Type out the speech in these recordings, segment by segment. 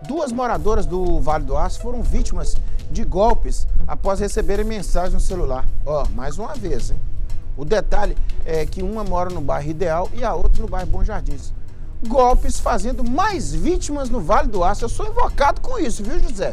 Duas moradoras do Vale do Aço foram vítimas de golpes após receberem mensagem no celular. Mais uma vez, hein? O detalhe é que uma mora no bairro Ideal e a outra no bairro Bom Jardins. Golpes fazendo mais vítimas no Vale do Aço. Eu sou invocado com isso, viu, José?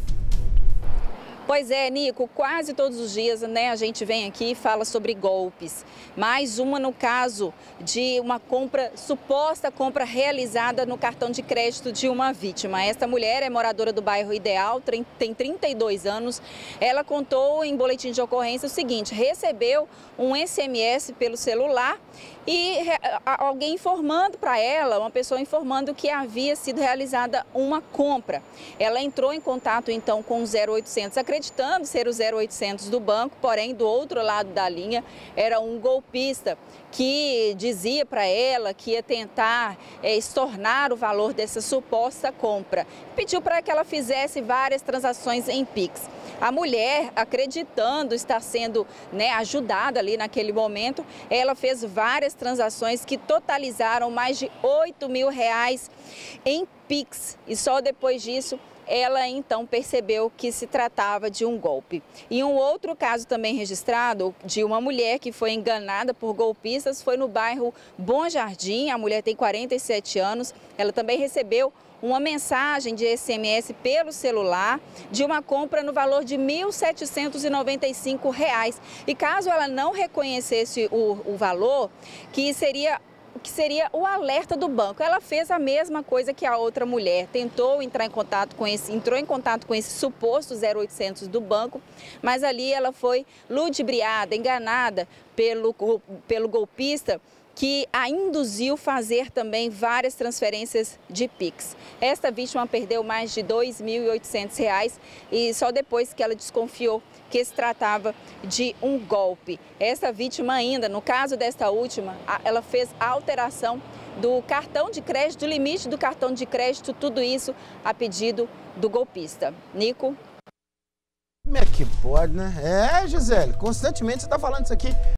Pois é, Nico, quase todos os dias, né, a gente vem aqui e fala sobre golpes. Mais uma no caso de uma suposta compra realizada no cartão de crédito de uma vítima. Esta mulher é moradora do bairro Ideal, tem 32 anos. Ela contou em boletim de ocorrência o seguinte: recebeu um SMS pelo celular e alguém informando para ela, uma pessoa informando que havia sido realizada uma compra. Ela entrou em contato então com o 0800, acreditando ser o 0800 do banco, porém do outro lado da linha era um golpista que dizia para ela que ia tentar estornar o valor dessa suposta compra. Pediu para que ela fizesse várias transações em Pix. A mulher, acreditando estar sendo ajudada ali naquele momento, ela fez várias transações que totalizaram mais de R$8.000 em Pix. E só depois disso ela então percebeu que se tratava de um golpe. E um outro caso também registrado de uma mulher que foi enganada por golpistas foi no bairro Bom Jardim. A mulher tem 47 anos, ela também recebeu uma mensagem de SMS pelo celular de uma compra no valor de R$1.795. E caso ela não reconhecesse o valor, que seria o alerta do banco. Ela fez a mesma coisa que a outra mulher, entrou em contato com esse suposto 0800 do banco, mas ali ela foi ludibriada, enganada pelo golpista, que a induziu a fazer também várias transferências de Pix. Esta vítima perdeu mais de R$2.800 e só depois que ela desconfiou que se tratava de um golpe. Essa vítima ainda, no caso desta última, ela fez a alteração do cartão de crédito, do limite do cartão de crédito, tudo isso a pedido do golpista. Nico? Como é que pode, né? Gisele, constantemente você está falando isso aqui.